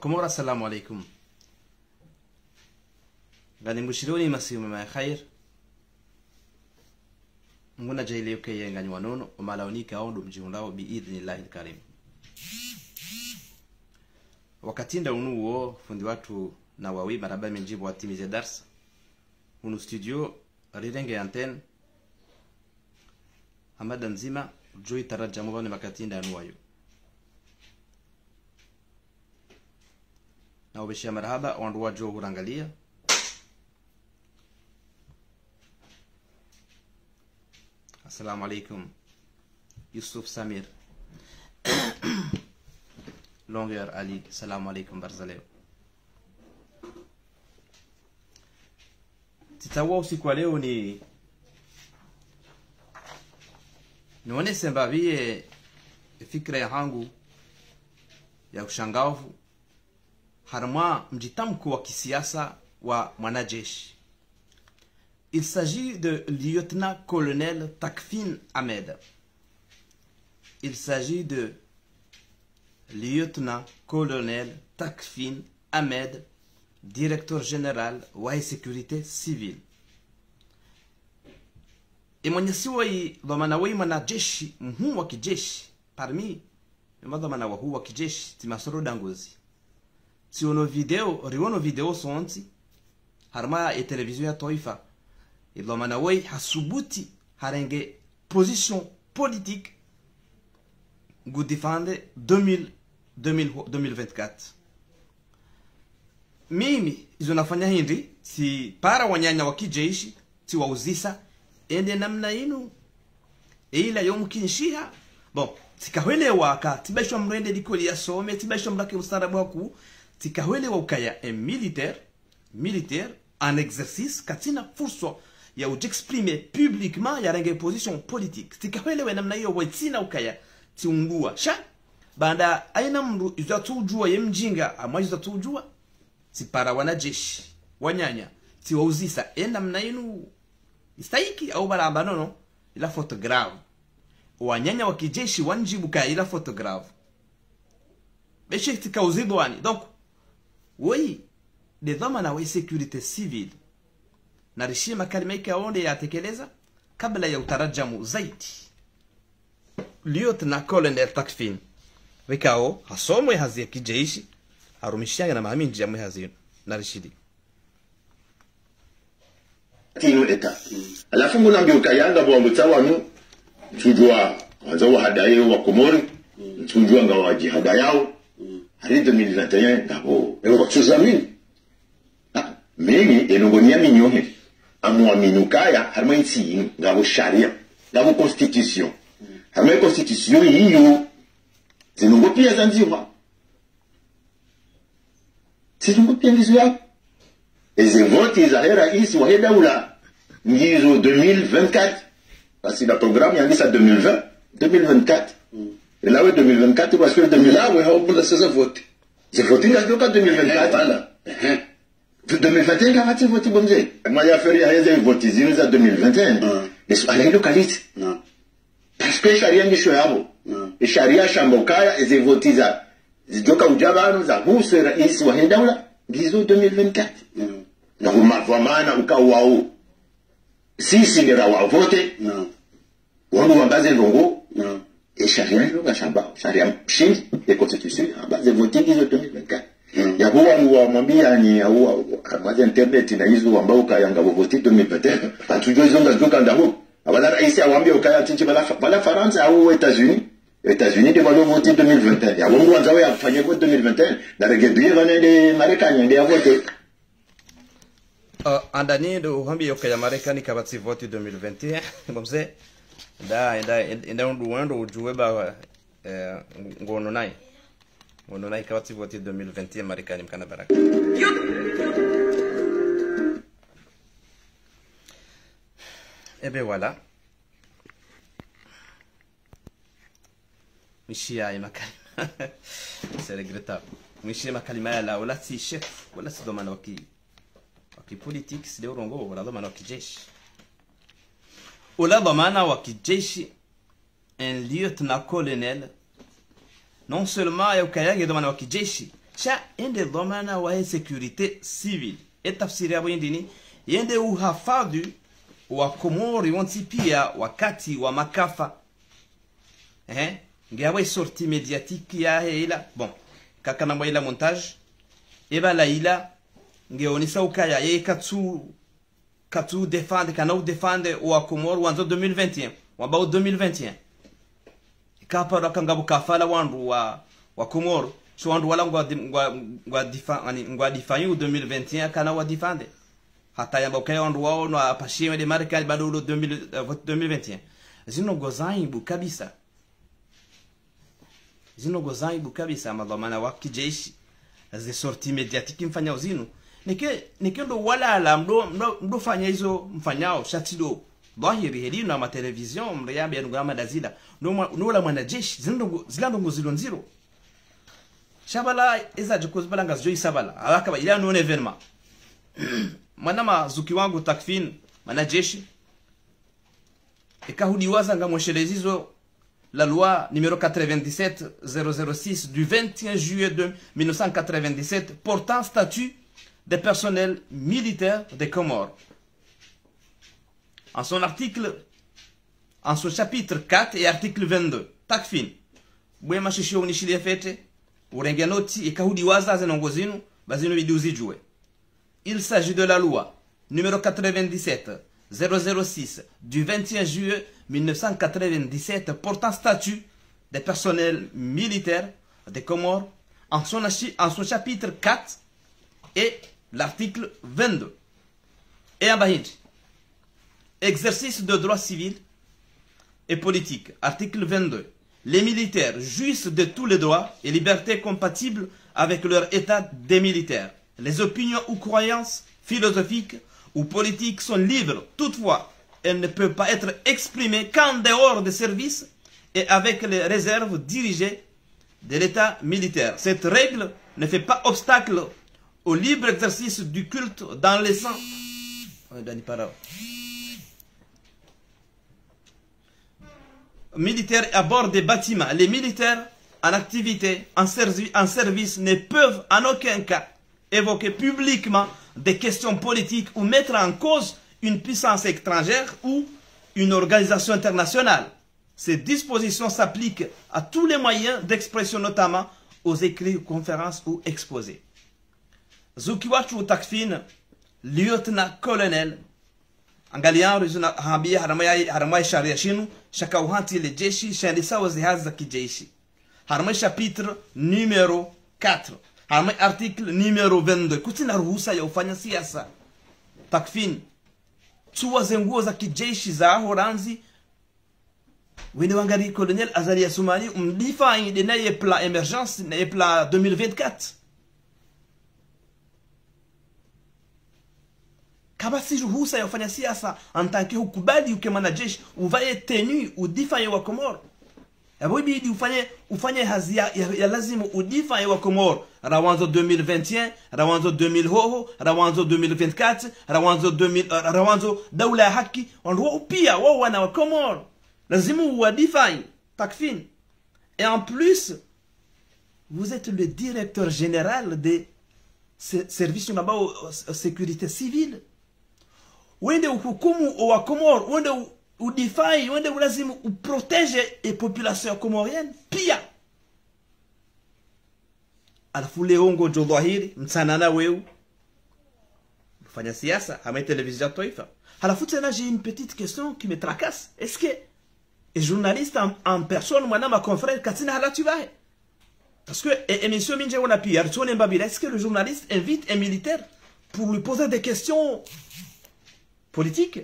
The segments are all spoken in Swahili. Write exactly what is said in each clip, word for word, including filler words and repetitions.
Wakomora, assalamu alaikum. Gani mushironi masimu ma khair. Nguna jaile uke yengani wanono umalaonika au mjiundao biidhnillahi karim. Wakati nda unuo fundi watu na wawi maraba menjibu watimize darsa. Unu studio rirenge antenne Hamada nzima joi taraja mwani makati nda anuwayo. Na ubeshia marhaba wanduwa jo hurangalia. Assalamu alaikum. Yusuf Samir. Longueur Ali. Assalamu alaikum Barzaleo. Titawa usiku wa leo ni nione sembavie fikra ya hangu ya ushangavu harma mjitamko wa kisiasa wa mwanajeshi. Il s'agit de lieutenant-colonel Takfin Ahmed. Il s'agit de lieutenant-colonel Takfin Ahmed, directeur général wa sécurité civile. E mwenyesi wai dhamana wai mwanajeshi mhu wa kijeshi parmi madhamana wa huwa kijeshi timasoro dangozi. Si ono video, riono video sonti harma e television ya Toifa. Idhamana wai hasubuti harenge position politique gu defende deux mille vingt-quatre. Mimi izo nafanya hindi si para wanyanya wa kijeshi si wauzisa ende namna inu ila yomkinshiha bon tikahwele waka tibashwa mrende likoli ya some tibashwa mrake ustarabu waku tikahwele wa ukaya un militaire militaire en exercice katina furso ya ujexprimer publiquement ya renge position politique tikahwele we namna hiyo wetina ukaya tiungua sha banda aina mru izatujua ye mjinga amwaji zatujua si para wanajeshi wanyanya si wauzisa enda namna inu istaiki au baramba nono ila photographe wanyanya wa kijeshi wanjibu ka ila photographe beshe tikauzidwani donc oui de dhamana wa sécurité civile na rishima kalima ikaonde yatekeleza kabla ya utarajamu zaidi. Lieutenant Colonel Takfin wikao hasomwe hazi ya kijeshi harumishanga na mahaminji ya mwe hazi na rishidi tino eta alafu mbona mbio kayanga bwa mtawanu tujua wazo hadaye wa Komori tujua ngawa jihada yao hari deux mille vingt et un ngabo ebo tuzamini mimi enongonia minyohe amwa minukaya harma insi ngabo sharia ngabo constitution harma constitution hiyo zinongo pia zanziwa zinongo pia ngizo ezi vote za hera isi wa hedaula ngizo deux mille vingt-quatre parce que le programme yandi sa deux mille vingt deux mille vingt-quatre et là oui deux mille vingt-quatre parce que deux mille là oui on peut se voter c'est voté en deux mille vingt-quatre voilà deux mille vingt et un quand tu votes bon Dieu moi j'ai fait rien j'ai voté zéro à deux mille vingt et un mais sur la localité non parce que sharia ngisho yabo e sharia shambokaya ezi vote za zidoka ujabano za huse rais wa hedaula ngizo deux mille vingt-quatre na umavamana ukawao sisi ndera wa vote no wangu wangaze ndongo no e sharia ndo gashamba sharia shingi e constitution ambaze vote ngizo deux mille vingt-quatre ya huwa muamwambia ni huwa amaze internet na hizo ambao kayanga vote deux mille vingt et un atujue zonga zoka ndaho abala rais awambia ukaya tinchi bala bala France au États-Unis États-Unis de valo vote deux mille vingt et un ya wangu wanzawe afanye vote deux mille vingt et un na regebie vanende Marekani ndio vote Uh, andani do hambi yoka ya Marekani kabati vote deux mille vingt et un bomse da enda enda undu wando ujue ba eh, ngono nai ngono nai kabati vote deux mille vingt et un Marekani mkana baraka ebe wala mishia imakali c'est regrettable mishia makalima ya la wala si chef wala si domana waki waki politique si leo rongo wala domana waki jeshi wala domana waki jeshi un lieutenant colonel non seulement ya ukayage domana waki jeshi cha ende dhamana wa security civil etafsiri yabo indini yende uhafadhi wa Komori wanti pia wakati wa makafa eh ngeawe sorti mediatique ya ila bon kaka na ila montage eba la ila ngeonisa ukaya ye katsu katsu défendre kana défendre wa Komori wanzo deux mille vingt et un wa ba deux mille vingt et un kapa rakanga bukafala wandu wa wa Komori so wandu wala ngwa ngwa ngwa difa ani ngwa difanyu deux mille vingt et un kana wa defendre hata yamba ukaya wandu wao no apashime de marikali bado lo deux mille vingt et un zino gozaibu kabisa zino gozaibu kabisa madhamana wa kijeshi ze sorti mediatiki mfanya uzinu nike nike ndo wala la mdo mdo, mdo fanya hizo mfanyao shatido dhahiri heli na ma television mriambe ngama dazila no no la mwanajeshi zino zilando ngozilo nziro shabala eza jikuzbala ngazjo isabala alaka ila no evenement manama zuki wangu takfin mwanajeshi ikahudiwaza ngamweshelezizo la loi numéro quatre-vingt-dix-sept zéro zéro six du vingt et un juillet de mille neuf cent quatre-vingt-dix-sept portant statut des personnels militaires des Comores. En son article, en son chapitre quatre et article vingt-deux, takfin, bwema shishio unishili fete, urengenoti ikahudiwaza zenongozinu, bazinu viduzijue. Il s'agit de la loi numéro quatre-vingt-dix-sept zéro zéro six du vingt et un juillet mille neuf cent quatre-vingt-dix-sept portant statut des personnels militaires des Comores en son, en son chapitre quatre et l'article vingt-deux. Et en Bahid, exercice de droits civils et politiques, article vingt-deux. Les militaires jouissent de tous les droits et libertés compatibles avec leur état des militaires. Les opinions ou croyances philosophiques ou politiques sont libres. Toutefois, elles ne peuvent pas être exprimées qu'en dehors des services et avec les réserves dirigées de l'état militaire. Cette règle ne fait pas obstacle au libre exercice du culte dans les sens militaires à bord des bâtiments. Les militaires en activité, en, servi en service, ne peuvent en aucun cas évoquer publiquement des questions politiques ou mettre en cause une puissance étrangère ou une organisation internationale. Ces dispositions s'appliquent à tous les moyens d'expression, notamment aux écrits, conférences ou exposés. Zukiwachu Takfin, lieutenant-colonel, angalian rizuna hambia haramai haramai sharia shinu shaka uhanti le jeshi shandisa wazihazi za kijeshi. Haramai chapitre numéro quatre. Haramai article numéro vingt-deux. Kutina ruhusa ya ufanya siasa. Takfin. Tuwa zenguo za kijeshi za horanzi. Wene wangari colonel Azali ya Soumani umdifa inde na ye plan emergence na ye plan deux mille vingt-quatre. Kaba si ruhusa ya ufanya siasa en tant que hukubali uke mwanajeshi uvaye tenu udifa wa Komoro. Abo ibidi ufanye ufanye hazi ya, ya, ya lazimu udifa wa Komoro. Rawanzo deux mille vingt et un, Rawanzo deux mille hoho, Rawanzo deux mille vingt-quatre, Rawanzo deux mille uh, Rawanzo daula haki, onruwa upia wa wana wa Komoro. Lazimu uadifa Takfin. Et en plus, vous êtes le directeur général des services de sécurité civile. Wende uhukumu wa Komoro, wende udifai, wende ulazimu uprotege e population komorienne pia. Alafu leongo jodhahiri msanana weu fanya siasa hama télévision toifa. Alafu tena j'ai une petite question qui me tracasse. Est-ce que les journalistes en, en personne moi ma confrère katina hala tubahe? Parce que émission minje on a pi artone mbabila, est-ce que le journaliste invite un militaire pour lui poser des questions politique?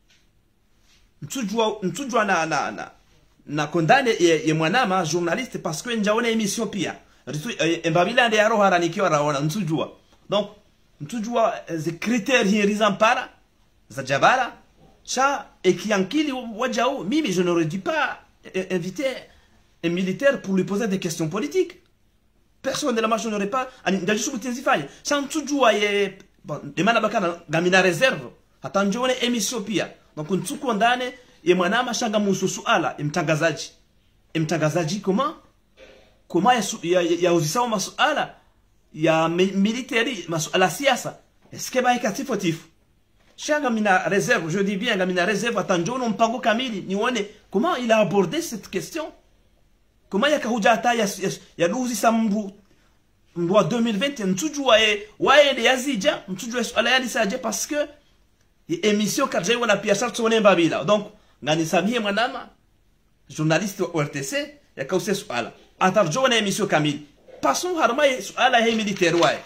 Mtujua mtujua na na na na kondane ye mwanama journaliste parce que njaona émission pia mbabila ndio aro haranikiwa raona mtujua. Donc mtujua the critères hirizan para za jabala cha ekiankili wajao mimi je n'aurais dû pas inviter un militaire pour lui poser des questions politiques. Personne de la marche n'aurait pas ndajishu kutinzifanya cha mtujua ye bon demana bakana gamina réserve hata njone emission pia. Donc ntuko ndane ye mwanama shanga musu suala mtangazaji. Mtangazaji koma koma ya ya, ya uzisao masuala ya military masuala siasa eske ba ikatifu tifu shanga mina réserve, je dis bien mina réserve atanjono mpango kamili nione comment il a abordé cette question, comment yakahuja hata ya ya duzi sambu mwa deux mille vingt mtujua e waende yazija mtujua swala yali saje parce que émission kadje wana pia sarto wana mbabila donc ngani samie mwanama journaliste wa R T C yakause swala atarjo na émission kamili passons harma swala hii militaire wae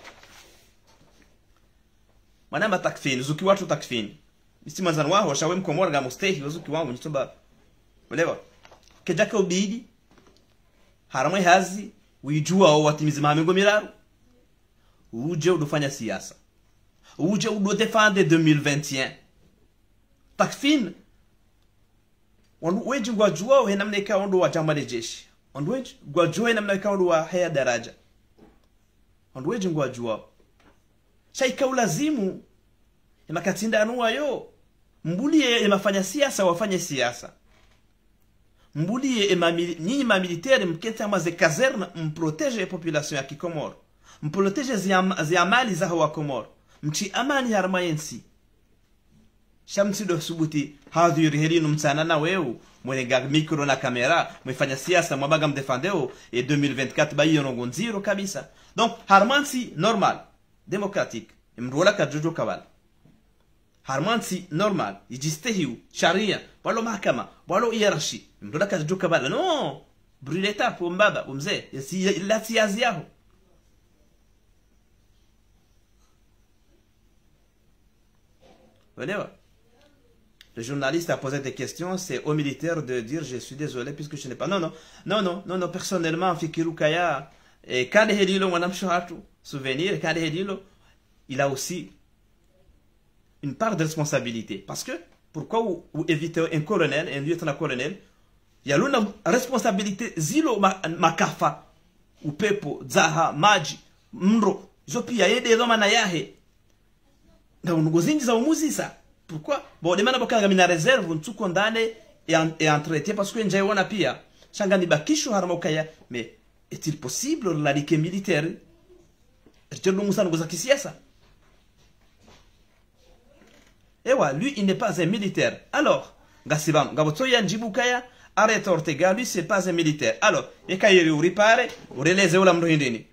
mwanama takfini zuki watu takfini misi manzan wao shawe mkomora ga mustehi zuki wangu nitomba walewa kejaka ubidi harma hazi wijua watimizi mamengo miraru uje udofanya siasa uje udo defendre deux mille vingt et un takfin wanu weji ngwajua we namna ikawa ndo wa chama la jeshi wanu weji ngwajua namna ikawa ndo wa haya daraja wanu weji ngwajua shaika ulazimu imakatinda anuwa yo mbulie imafanya siasa wafanye siasa mbulie emamili nyinyi ma militaire mketa maze caserne mprotege population ya Kikomoro mprotege ziamali za wa Komoro mchi amani harma yensi shamsi do subuti hadhiri helinu mtsana na weu mwenga micro na kamera mwefanya siasa mwabaga mdefendeo et deux mille vingt-quatre ba yongo nziro kabisa donc harmansi normal démocratique mrola kajojo kabala harmansi normal ijistehiu sharia walo mahakama walo hierarchie mrola kajojo kabala non brûleta pour mbaba umze la siazi yao. Le journaliste a posé des questions, c'est aux militaires de dire je suis désolé puisque je n'ai pas. Non, non, non, non, non, non, personnellement, Fikiru Kaya, et Kade Hedilo, Wanam Shohatu, souvenir, Kade Hedilo, il a aussi une part de responsabilité. Parce que, pourquoi vous, vous évitez un colonel, un lieutenant-colonel, il y a une responsabilité, Zilo Makafa, ou Pepo, Zaha, Maji, Mro, Zopi, Yede, Romana Yahe. Pourquoi? Bon, les manabokanga mina réserve, on tout condamné et, en, et entretien parce que n'jaiwana pia. Shangani bakisho haramokaya. Mais est-il possible la ligue militaire? Et ouais, lui, il n'est pas un militaire. Alors, Gassibam, Gabotoya Njibukaya, arrête Ortega, lui, c'est pas un militaire. Alors, et Kairi ou ripare, ou relèze ou l'amruindini.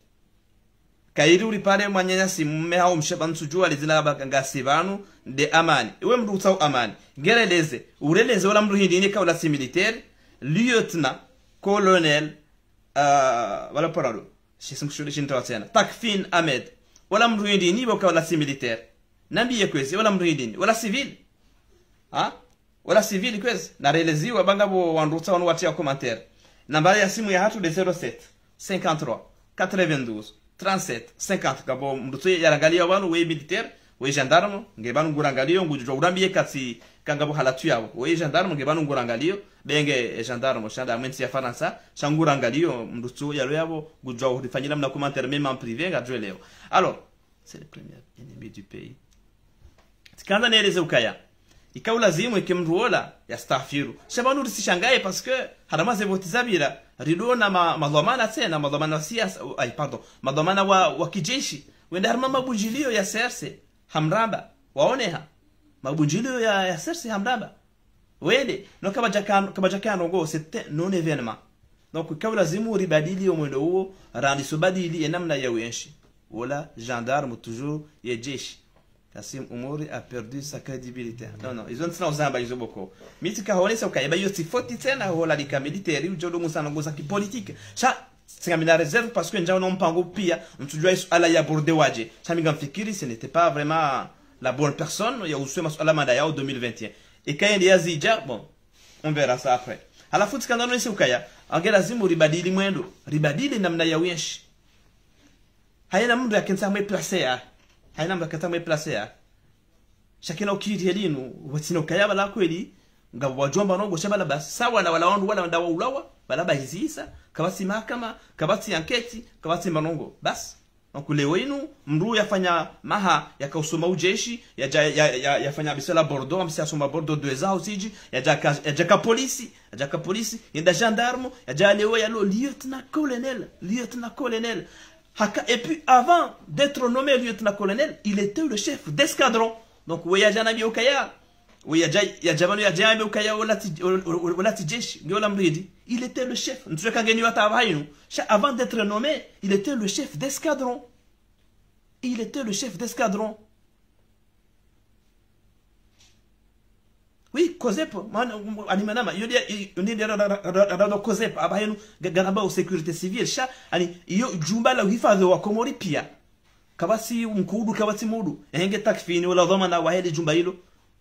Kairi ulipale mwanyanya si mmeha umshaban sujua lizina bakanga sivanu de amani iwe mruta amani gereleze ureleze wala mruhindi ni kawla si militaire lieutenant colonel uh, wala paralo shisum shule shinta tena Takfin Ahmed wala mruhindi ni bo kawla si militaire nambiye kwezi wala mruhindi wala civil ha wala civil kwezi na releziwa banga bo wanruta wanu watia commentaire nambari ya simu ya hatu de zero sept cinquante-trois quatre-vingt-douze trente-sept cinquante kabo mduto yarangalia wanu we militaire we gendarme ngebanu ngurangalio ngujwa urambiye katsi kangabo halatu yabo we gendarme ngebanu ngurangalio benge gendarme shanda mwensi ya Faransa shangurangalio mduto yalo yabo ngujwa urifanyira mna commentaire même en privé ngadwe leo. Alors c'est le premier ennemi du pays tikanda nereze ukaya ikaula zimu ikimruola ya stafiru shabanu risishangaye parce que haramaze votizabira ridona ma madhamana tena madhamana siasa ay pardon madhamana wa, wa kijeshi wenda harma mabujilio ya serse hamramba waoneha mabujilio ya, ya serse hamramba wende no kama jakano kama jakano go c'était non événement donc ikaula zimu ribadili omwendo huo randi subadili namna ya wenshi wala gendarme toujours ya jeshi Kassim Umori a perdu sa crédibilité. Non, non, ils ont tsina uzamba izo boko. Mitika honesa ukaiba yo tifoti tena hola lika militaire ujodo musana ngoza ki politique. Cha singa mina réserve parce que njao nompango pia mtujua isu ala ya borde waje. Cha minga mfikiri ce n'était pas vraiment la bonne personne ya uswe masuala manda yao deux mille vingt et un. Et kaende ya zija, bon, on verra ça après. Ala futi kandano nisi ukaya, angela zimu ribadili mwendo. Ribadili namna ya wenshi. Hayana mundu ya kensa mwe place ya. Haina mkata mwe place ya shakina ukiri helinu watsino kayaba la kweli ngabo wajomba nongo shabala bas sawa na wala wandu wala ndawa ulawa bala bahizisa kabasi mahakama kabati anketi kabati manongo bas donc leo inu mru yafanya maha yakausoma ujeshi yaja yafanya ya, bisala Bordeaux amsi asoma Bordeaux deux ans usiji yaja yaja polisi yaja polisi yenda gendarme yaja leo ya lo lieutenant colonel lieutenant colonel Et puis, avant d'être nommé lieutenant-colonel, il était le chef d'escadron. Donc, il y a Janami Okaya. Il y a Janami Okaya il était le chef. Avant d'être nommé, il était le chef d'escadron. Il était le chef d'escadron. Oui, Kozep, animanama, yodi yodi rado Kozep, abayenu garaba o sécurité civile, sha, ani iyo jumba la uhifadhi wa Komori pia. Kabasi mkudu kabasi mudu, henge takfini wala dhamana wa heli jumba hilo.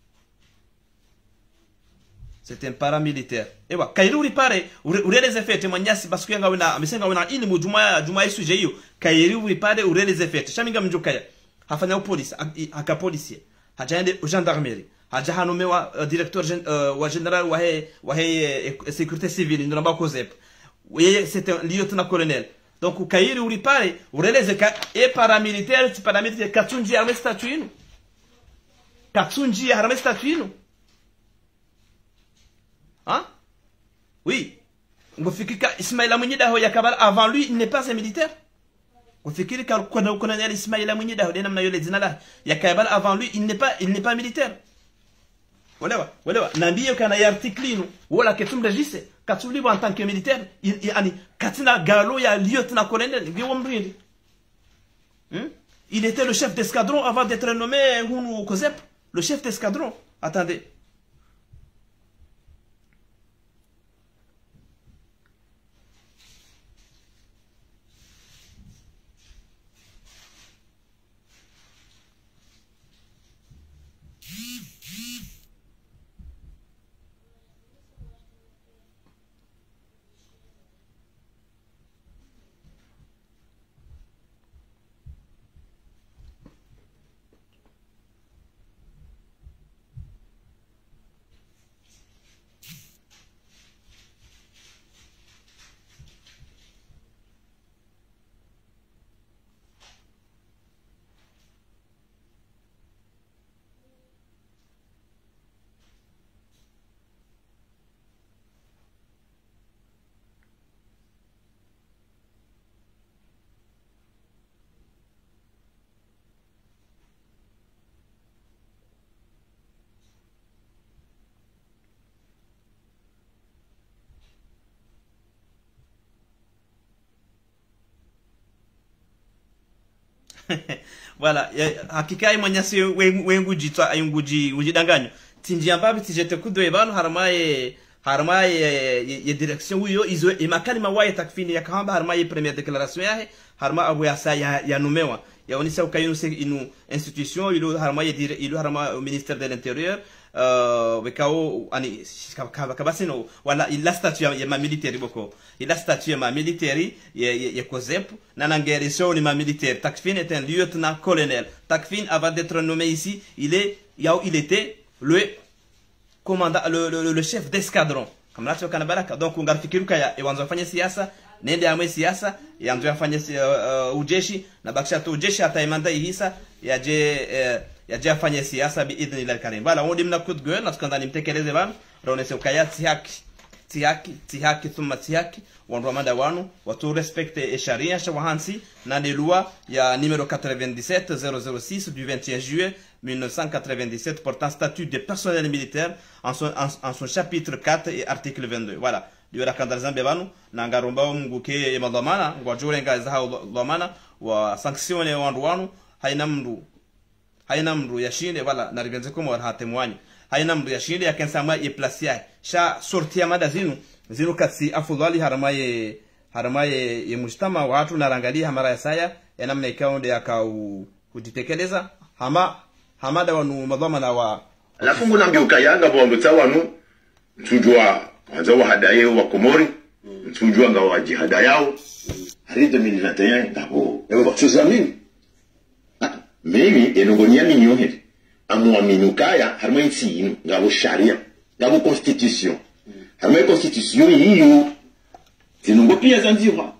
C'est un paramilitaire. Ewa, Kairuri pare, ureleze fete manyasi basuku yanga wina, amesenga wina ili mujuma juma isuje hiyo. Kairuri pare ureleze fete. Shaminga mjukaya. Hafanya polisi, haka polisi. Hajaende gendarmerie. Haja hanomewa uh, directeur gen, uh, wa général wa he wa he uh, sécurité civile ndamba Kozep. Yeye c'est un lieutenant-colonel. Donc Kairi uri pare ureleze ka e paramilitaire, ti paramilitaire katsunji arme statuinu. Katsunji arme statuinu. Hein? Oui. Ngofikika Ismaïla Mounyida ho yakabala avant lui, il n'est pas un militaire. Ngofikiri ka colonel Ismaïla Mounyida ho denamna yole dinala yakabala avant lui, il n'est pas il n'est pas militaire. Walewa, walewa, nambiyo kana ya artikli no, wala ketum regisse, katuli en tant que militaire, il ani katina galo ya lieutenant colonel, ngiwombrindi. Hmm? Il était le chef d'escadron avant d'être nommé Hunu Kozep, le chef d'escadron. Attendez. Voilà, hakika imanyasi wenguji twa ayunguji ujidanganyo tinjia mbabi tijete kudwe bano haramaye haramaye ye direction huyo izo imakani mawaye takfini ya kamba haramaye première déclaration yahe harama abu ya sa ya, ya numewa ya onisa ukayinu se inu institution ilo haramaye dire ilo harama ministère de l'intérieur euh wekao ani kabasino wala ila statut ya ma militaire boko ila statut ya ma militaire ya ya Kozep na nangere so ni ma militaire Takfin est un lieutenant colonel. Takfin avant d'être nommé ici, il est il était le commandant le, le, le chef d'escadron comme là tu kana baraka. Donc ungafikiru kaya e wanzo fanya siasa nende amwe siasa yanzo yafanya uh, ujeshi na bakisha tu ujeshi ataimanda ihisa yaje uh, yaje afanye siasa bi idhni la karim. Bala wodi mna coup de gueule natukanda nimtekeleze bana raonese ukaya tihaki tihaki tihaki thumma tihaki wanromanda wanu watu respecte sharia shawahansi na des lois ya numéro quatre-vingt-dix-sept zéro zéro six du vingt et un juillet mille neuf cent quatre-vingt-dix-sept portant statut de personnel militaire en son, en, en son chapitre quatre et article vingt-deux. Voilà. Liwera kandalizambe banu na ngaromba mguke madhamana ngwajure ngaza hao dhamana wa sanctione wandu wanu haina mndu haina mndu yashinde wala na rivenze komo wa hatemwani haina mndu yashinde yakensama ye placia sha sortia madazinu zinu katsi afudhali haramaye haramaye ye mujtama watu narangalia hamara ya saya yanamna ikaonde yakau kujitekeleza hama hamada wanu madhamana wa alafu ngunambi ukayanga bombo tawanu tujua wanza wa hadaye wa Komori tujua nga wa jihada yao hari deux mille vingt et un ngabo ewe batuzamini mimi enogonia minyohe amwaminu kaya harimo insinu ngabo sharia ngabo constitution harimo constitution yiyo zinungo pia zanziwa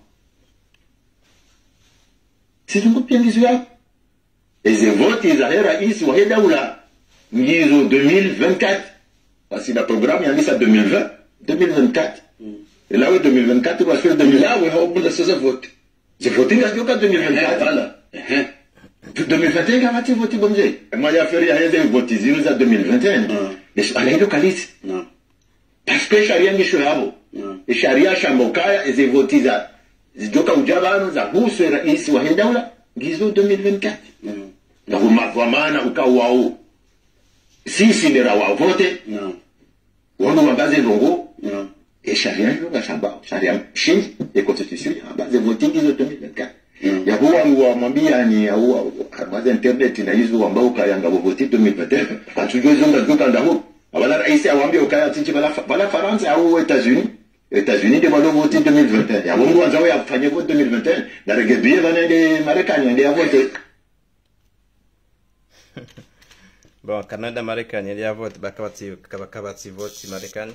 zinungo pia ngizuya eze vote za hera isi wa daula ngizo deux mille vingt-quatre parce que le programme il y a deux mille vingt deux mille vingt-quatre et là où deux mille vingt-quatre on va faire deux mille vingt là où on a ce vote J'ai voté en deux mille vingt-quatre. Voilà. deux mille vingt et un, quand tu voté comme ça? Moi, il y a fait rien de voter, il nous a deux mille vingt et un. Mais rien de qualité. Parce que Sharia ni shurabo. Et Sharia Shambokaya, et j'ai voté ça. Joka ujabano za busu rais wa daula gizo deux mille vingt-quatre. Na umavamana ukawao. Sisi ni rawa vote. Wanu wambaze longo. Et Sharia yoga shamba. Sharia shinji et constitution ambaze vote gizo deux mille vingt-quatre. Ya huwa wamwambia ni huwa ambaze internet na hizo ambao kayanga vote deux mille vingt et un. Atujue zonga zoka ndaho. Abala rais awambia ukaya tinchi bala bala France au États-Unis. États-Unis de valo voter deux mille vingt et un. Ya bongo wanzao ya fanye vote deux mille vingt et un. Na regebie vanende Marekani ende ya vote. Bon, Canada Marekani ende ya vote bakabati kabakabati vote Marekani.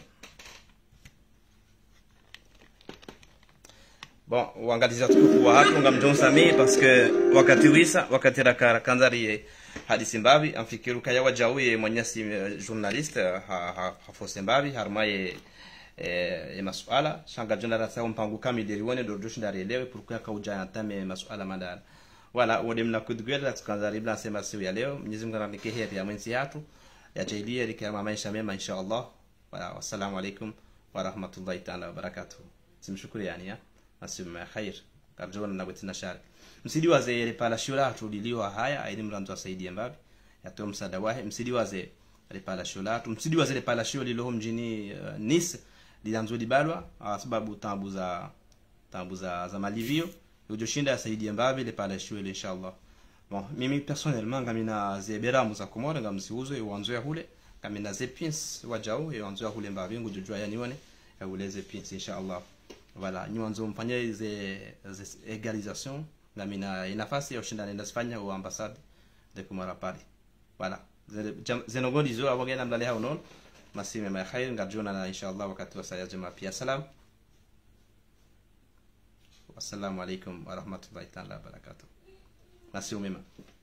Bon, uangalizi tukufu wa hatu ngamjonsami parce que wakati wisa wakati rakara kanzari hadisi mbabi amfikiru kaya wajawi mwenyasi journaliste ha ha fose mbabi harmaye e masuala shanga jona sa mpango kamili lione do doshindari elewe pourquoi kauja antame masuala madara wala wode mna kudgwela tukanzari bla sema siku ya leo Mwenyezi Mungu ananike heri ya mwenzi yetu ya jailia likama maisha mema inshallah wala wassalamu alaikum wa rahmatullahi ta'ala wa barakatuh simshukuru yani ya asima khair karjona na wetina shari msidi waze ile pala shula tuliliwa haya aidi mranzo asaidie mbabi yatoa msaada wahe msidi waze ile pala shula msidi waze ile pala shula lilo mjini uh, Nice lianzo libalwa sababu tambu za tambu za za malivio yojoshinda asaidie mbabi ile pala shula inshallah. Bon mimi personnellement ngamina zebera muza komora ngamsiuzo ewanzo ya hule ngamina zepins wajao ewanzo ya hule mbabi ngujua yani one ya hule zepins inshallah. Voilà, nous avons fait des égalisations. Nous avons une nafasi ya ushindani ndasifanya au ambassade de Komora Paris. Voilà. Zenogo dizo abogena mdale hao non. Masime ma khair ngajona na inshallah wakati wa saya juma pia salam. Wassalamu alaikum wa rahmatullahi ta'ala wa barakatuh. Nasi umema.